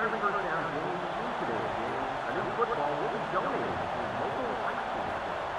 every first down gain in today's game, a new football will be donated to local high schools.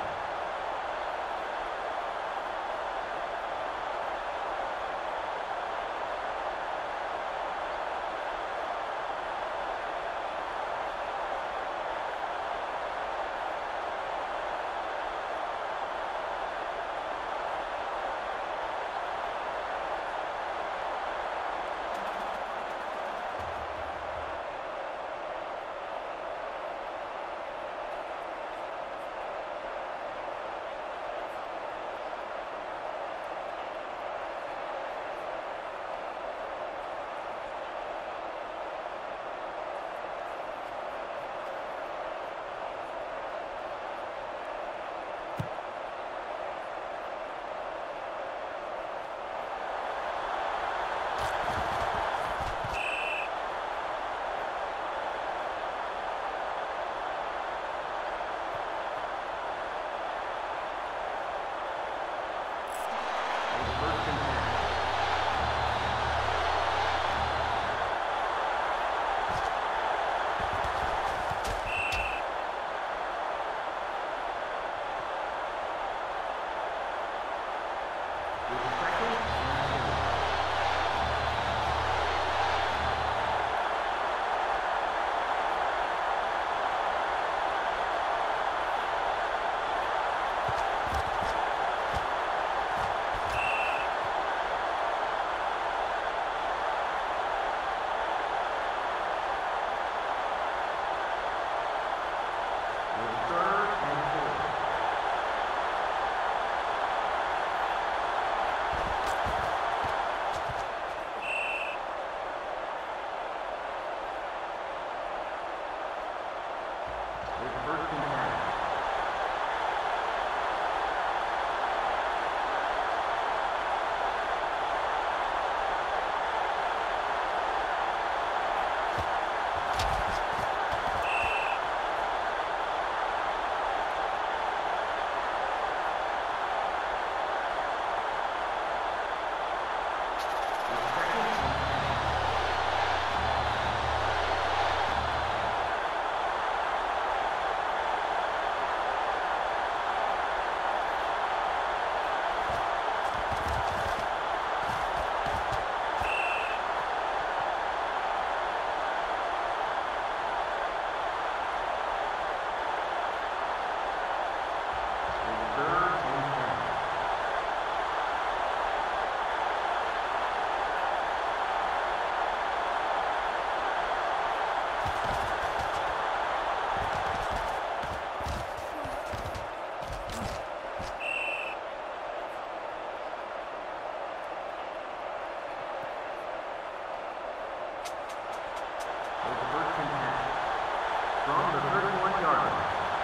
From the 31-yard line.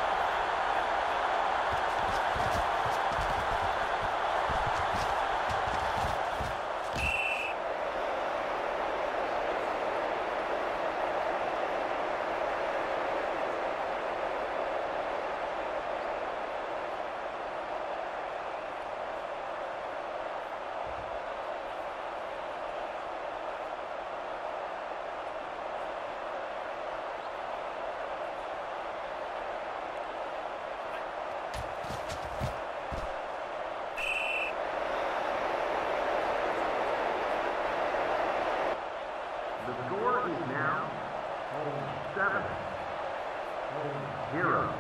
The score is now 7-0.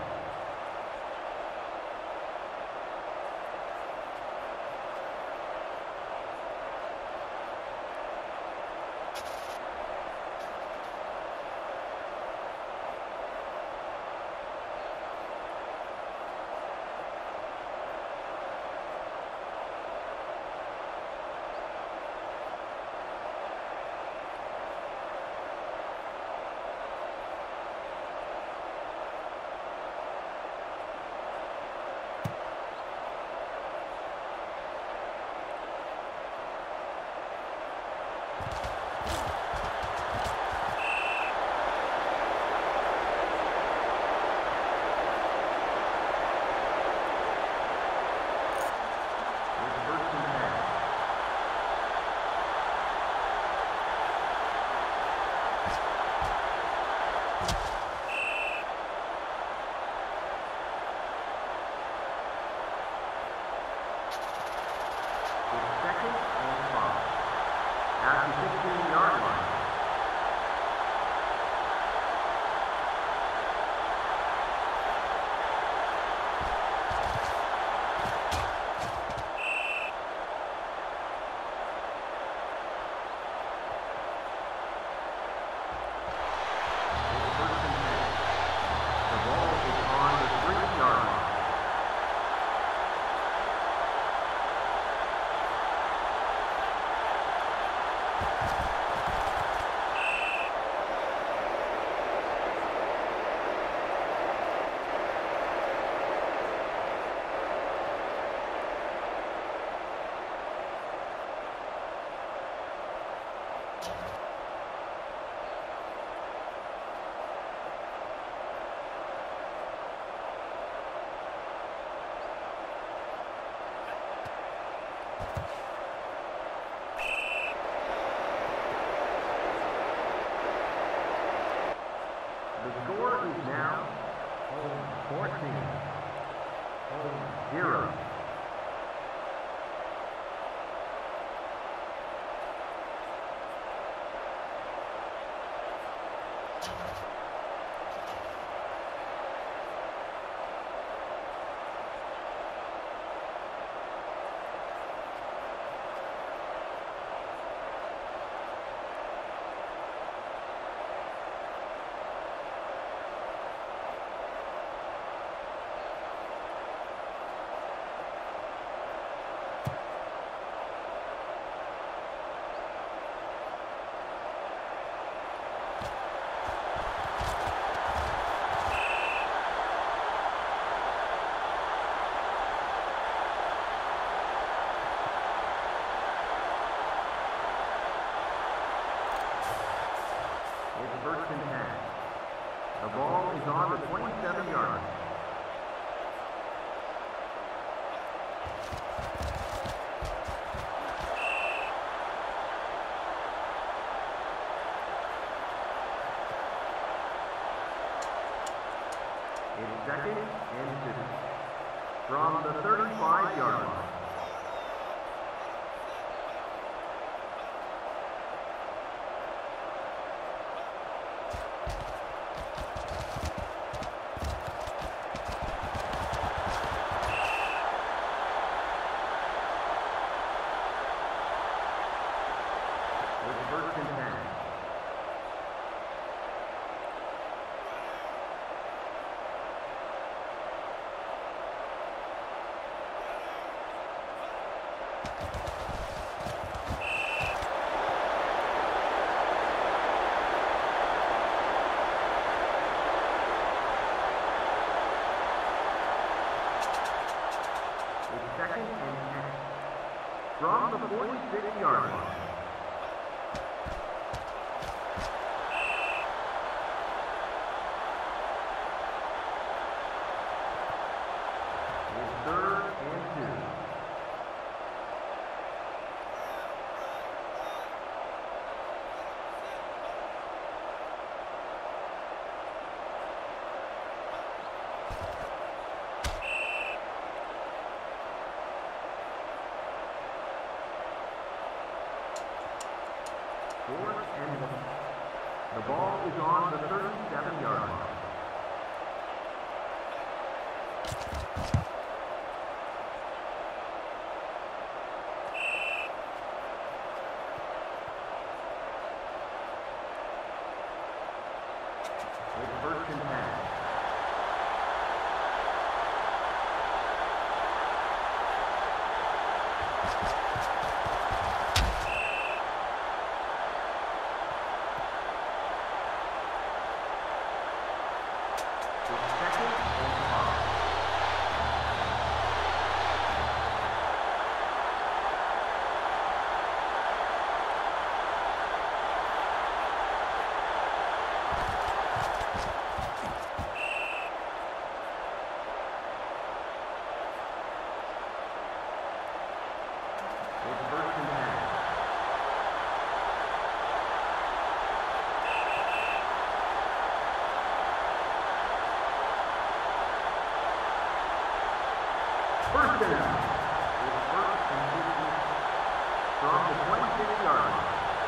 at the 16-yard line. The score is now 14, 0. First and 10. The ball is on the 27-yard line. It's second and 2. From the 35-yard line. First and 10. It's second and 10. From the 46-yard line. Third and 2. Fourth and 1. The ball is on the 37-yard line. It's first and 10. First down. It's first and 15 from the 26-yard line.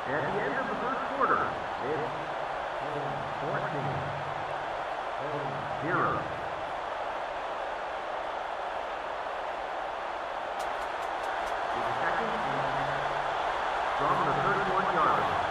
At the end of the first quarter, it's 14, 0. The second from the 31-yard line.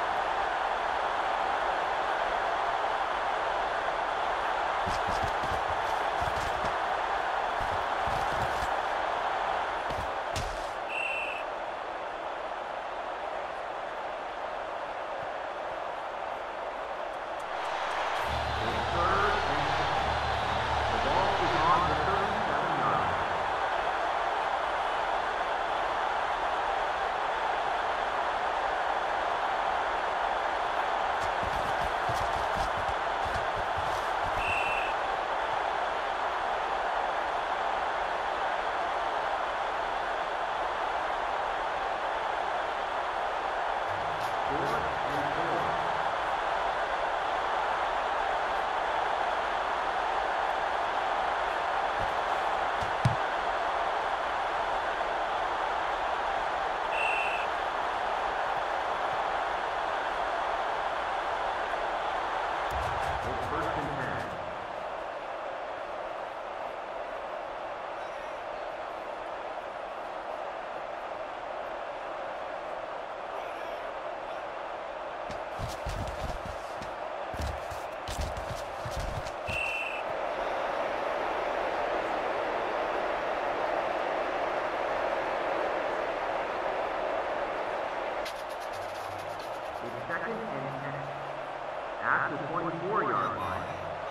Second and 10 at the 24-yard line.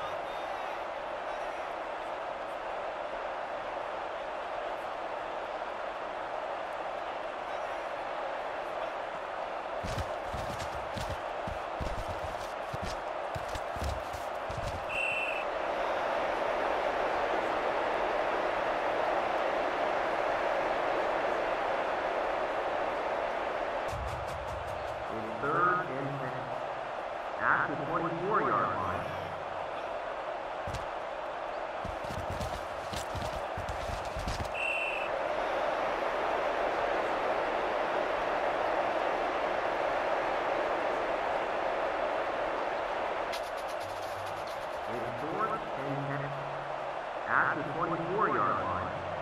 It's third and 10 at the 24-yard line. It's fourth and 10 at the 24-yard line.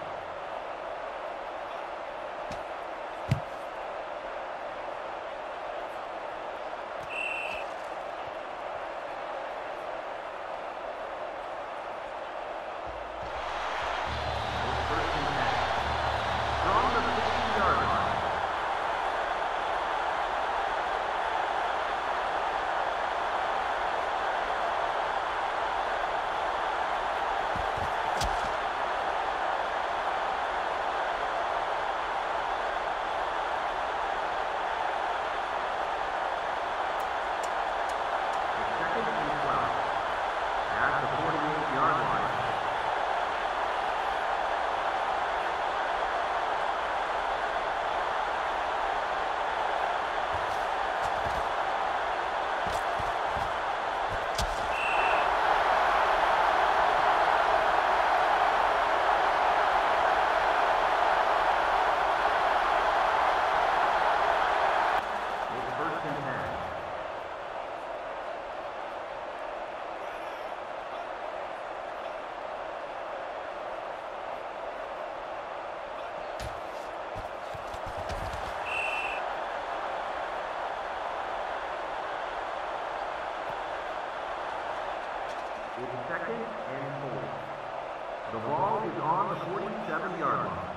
It's second and 4. The ball is on the 47-yard line.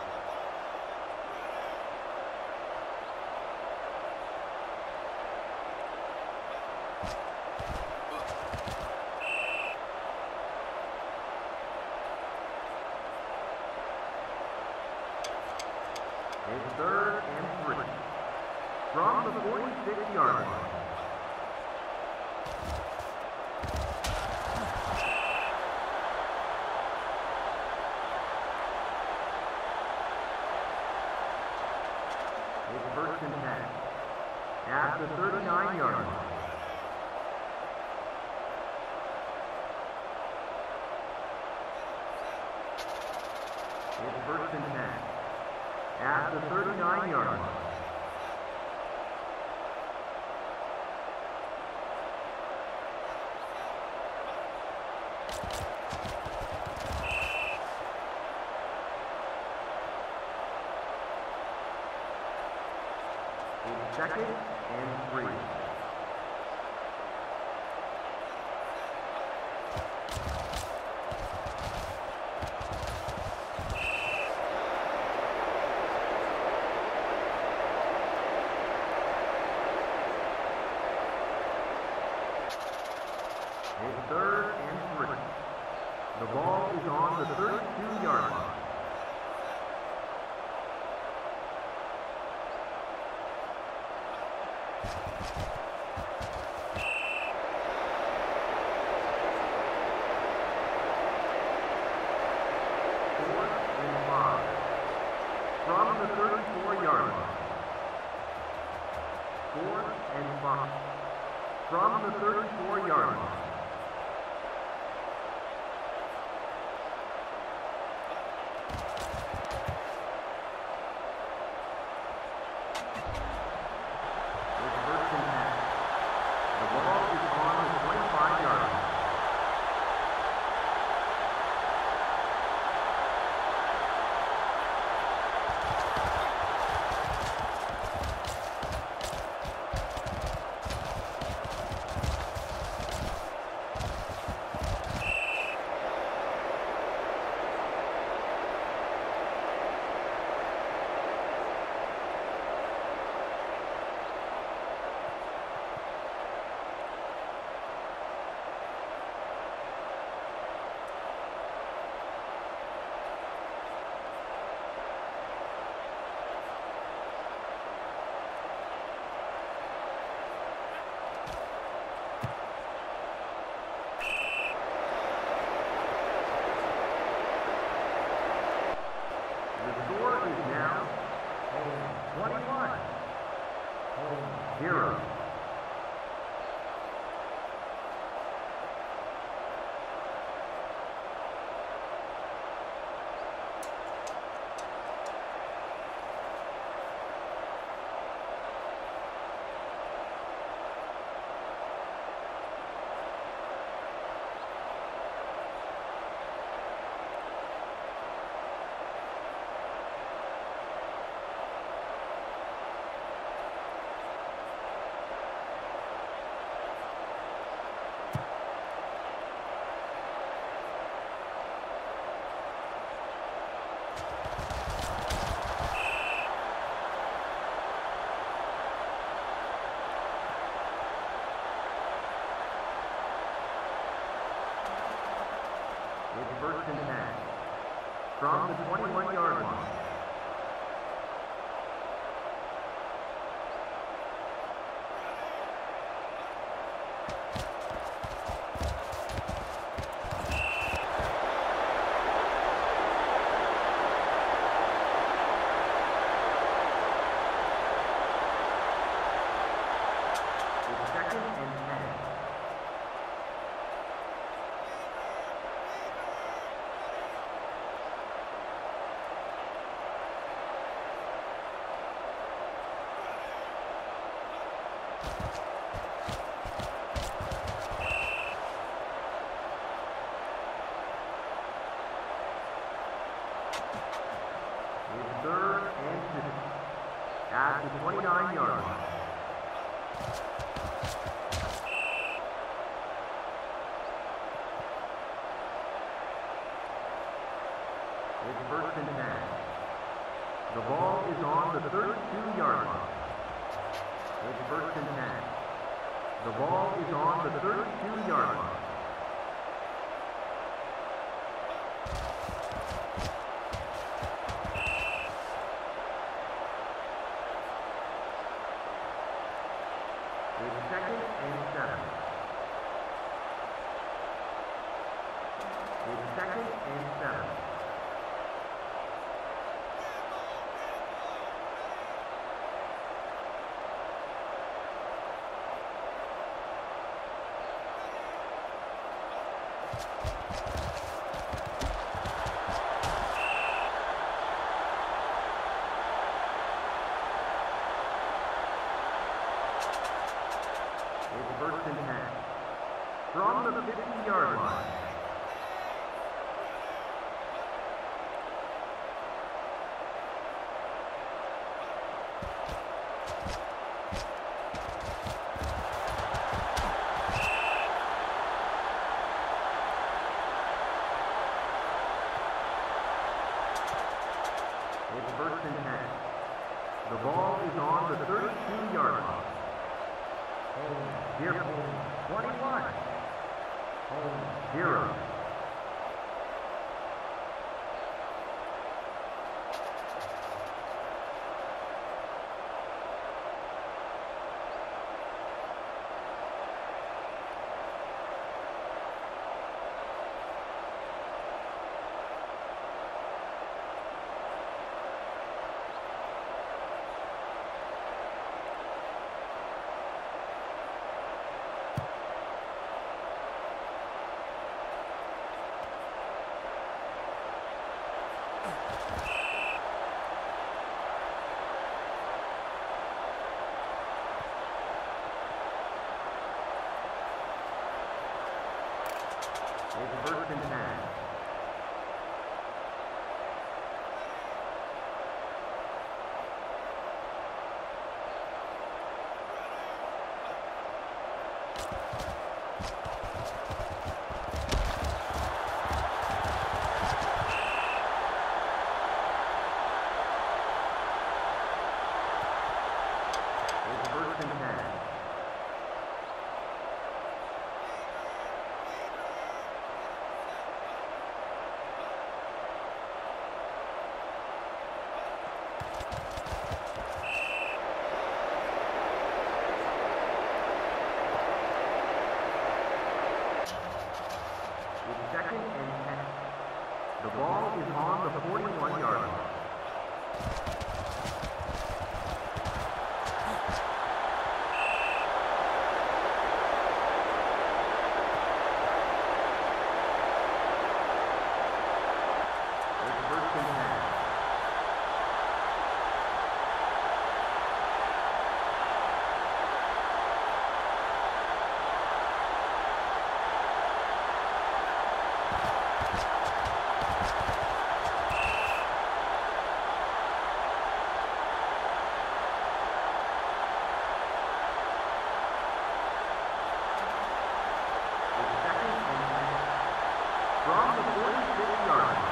It's third and 3. From the 46-yard line. It's first and 10 at the 39-yard line. It's first and 10 at the 39-yard line. It's second and 3. It's third and 3. The ball is on the 32-yard line. From the 34-yard line. 4th and 5. From the 34-yard line. It's first and 10. The ball is on the 25-yard line. The score is now 21, 0. It's first and 10. From the 21-yard line. It's second and 10. It's third and 2 at the 29-yard line. It's first and 10. The ball is on the 32-yard line. It's first and 10. The ball is on the 32-yard line. It's second and 7. It's second and 7. It's first and 10. From the 50-yard line. The ball is on the 32-yard line. Hold 0. 21. Hold 0. It's first and 10. Second and 10. The ball is on the 41-yard line. It's first and 10. From the 46-yard line.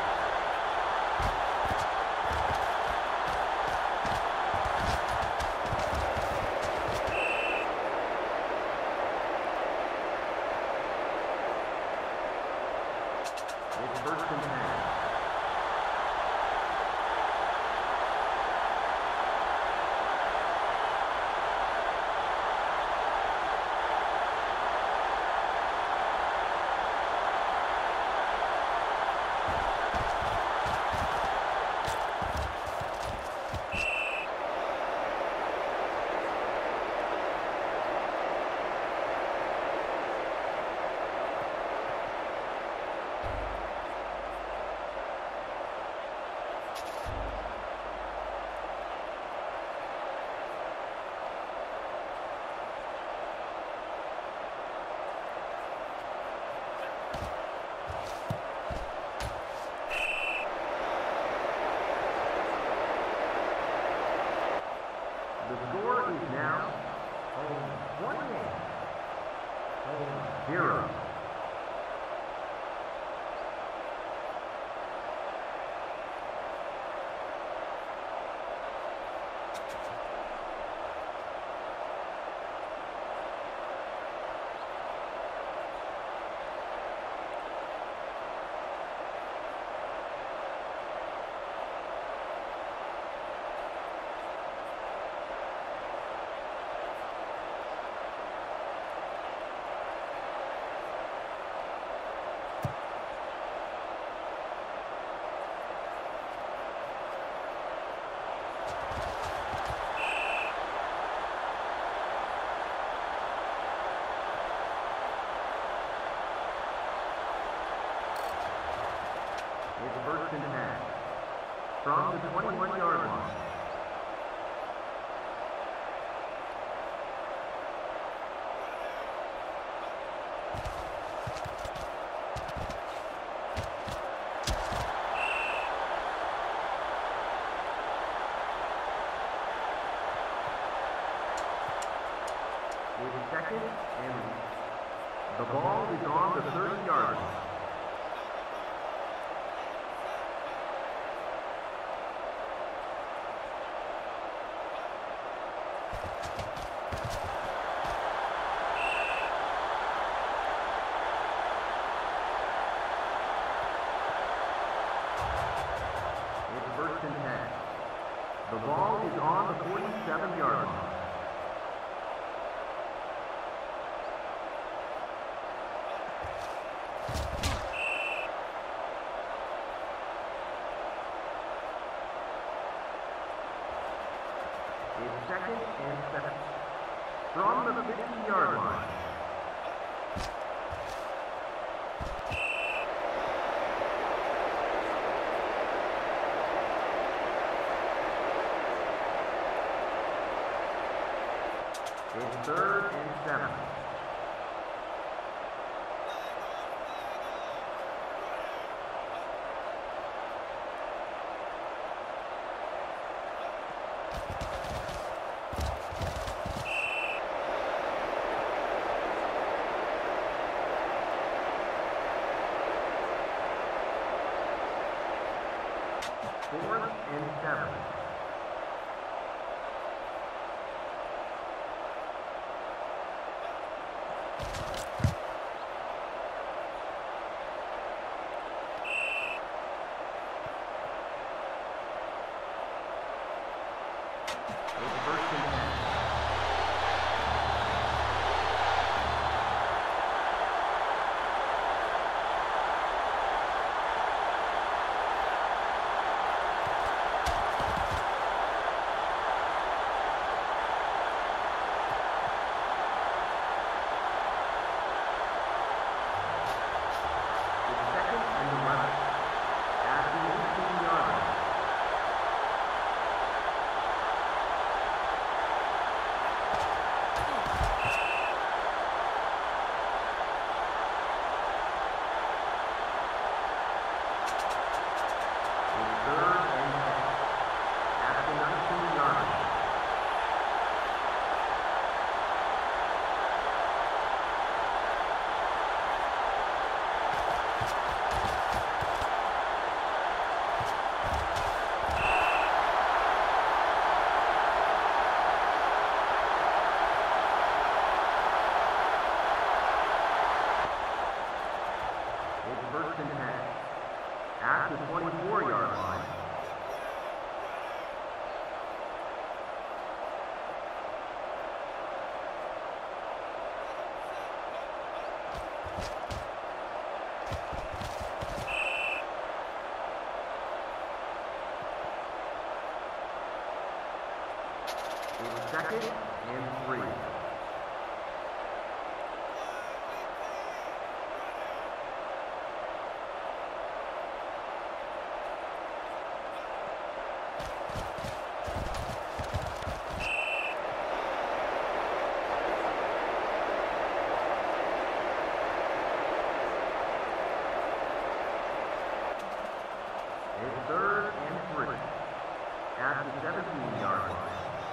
It's first and 10. The score is now 28. 0. It's first and 10. From the 21-yard line. It's second and the ball is on the 30-yard line. ball is on the 47-yard line. It's 2nd and 7. From the 50-yard line. It's 3rd and 7. Fourth and 7. First and 10 at the 24-yard line. It's 2nd and 3. It's 3rd and 3 at the 17-yard line.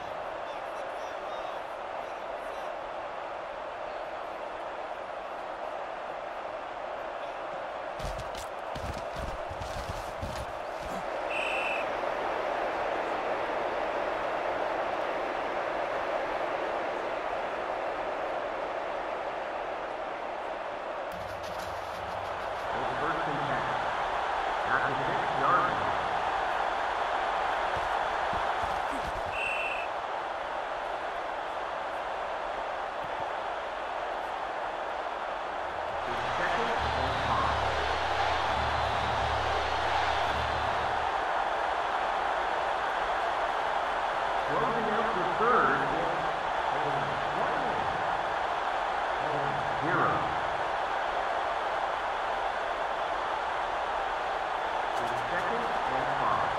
It's 1st and 10 at the 6-yard line. Closing out the 3rd is 0. It's 2nd and 5.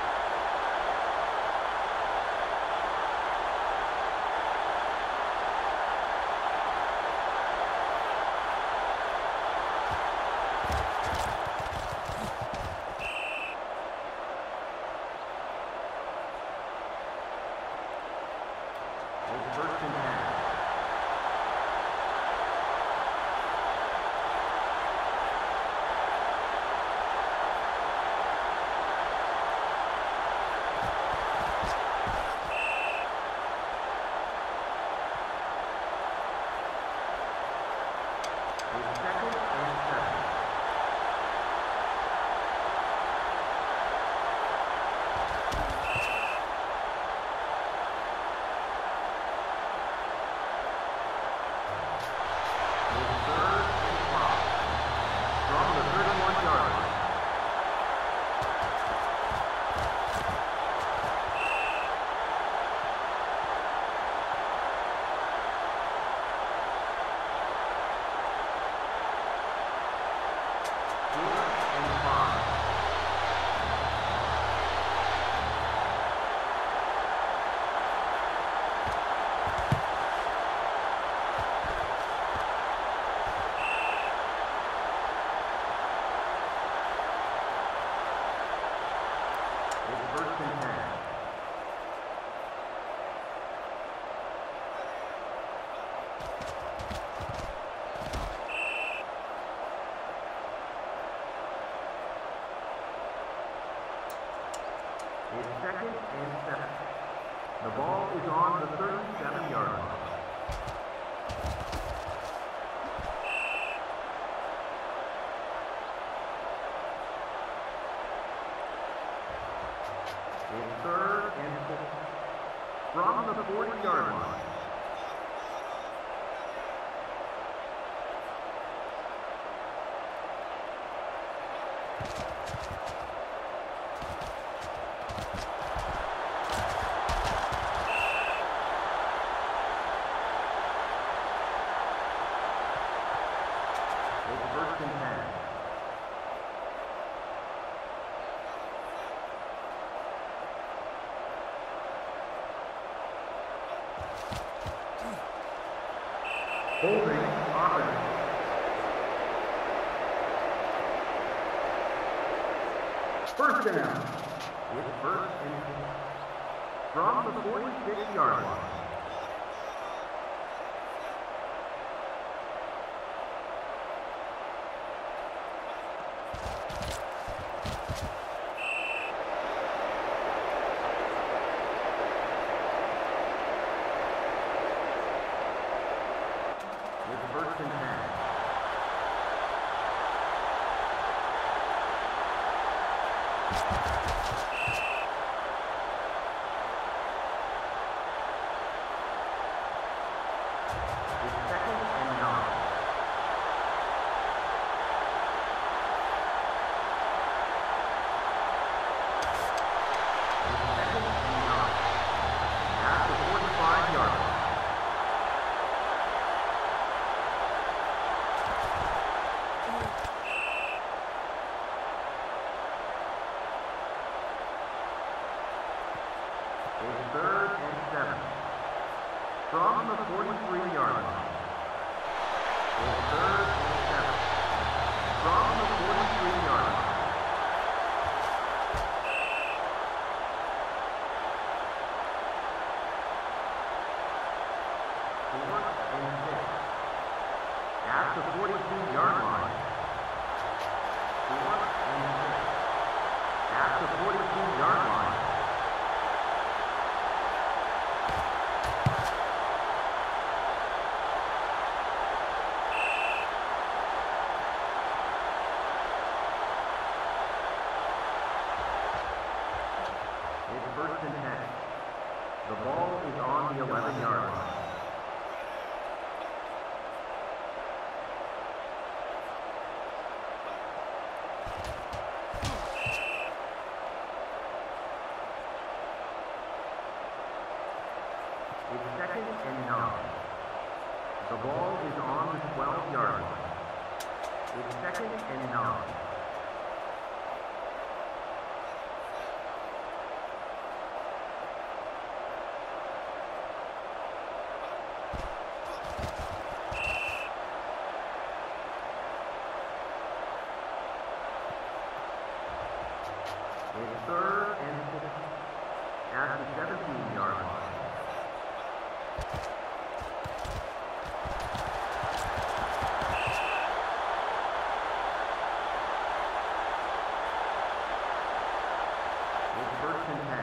It's 1st and 10. It's 2nd and 7. The ball is on the 37-yard line. It's third and 4 from the 40-yard line. It's first and 10. Holding offense. First down. It's first and 10 from the 46-yard line. It's first and 10. It's second and 9. It's second and 9. At the 45-yard line. It's third and 7 from the 43-yard line. It's third and 7 from the 43-yard line. Fourth and 6 at the 42-yard line. Fourth and 6 at the 42-yard line. It's first and 10. The ball is on the 11-yard line. It's second and 9. The ball is on the 12-yard line. It's second and 9. It's third and 6 at the 17-yard line. It's first and 10.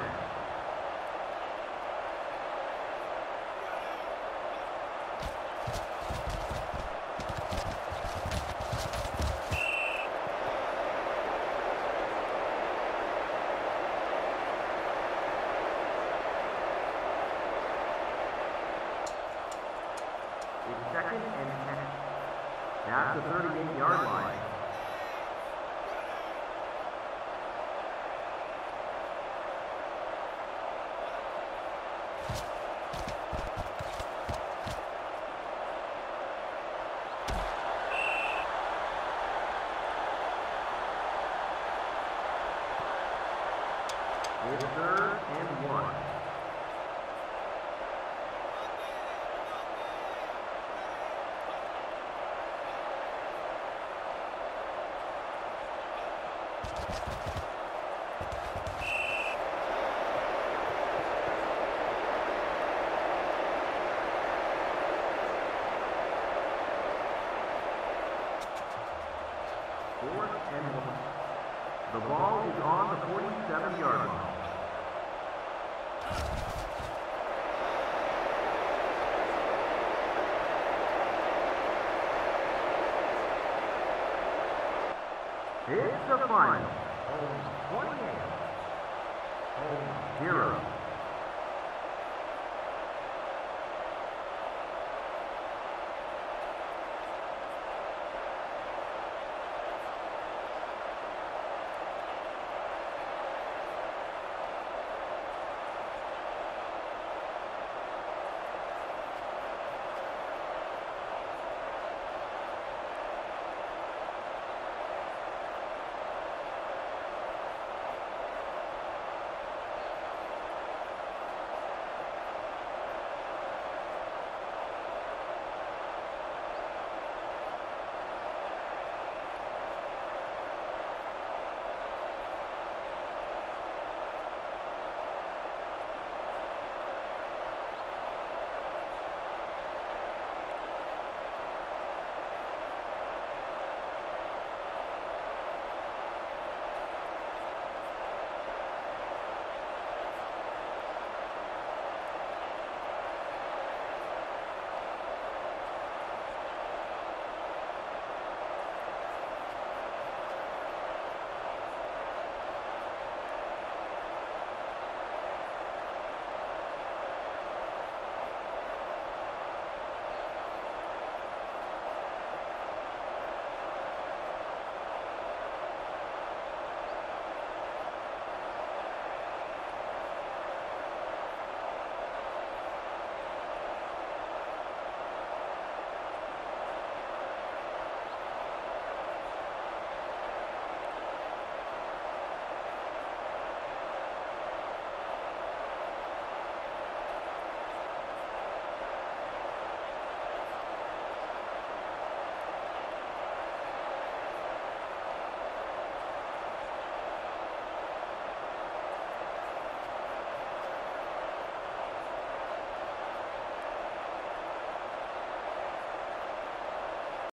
It's second and 10. At the 38-yard line. It's third and 1. Fourth and 1. The ball is on the 47-yard line. It's the final. Home 28. Home 0.